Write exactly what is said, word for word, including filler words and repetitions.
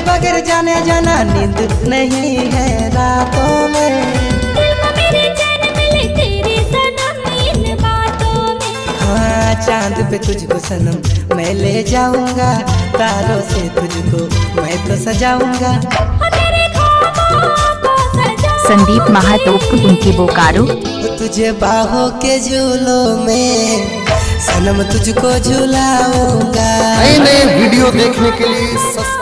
बगैर जाने जाना नींद नहीं है रातों में। दिल को मेरे चैन मिले तेरे सनम इन बातों में। हाँ चांद पे तुझको सनम मैं ले जाऊंगा, तारों से तुझको मैं तो सजाऊंगा। संदीप महातो उनकी बोकारो। तुझे बाहों के झूलों में सनम तुझको झुलाऊंगा। नए नए वीडियो देखने के लिए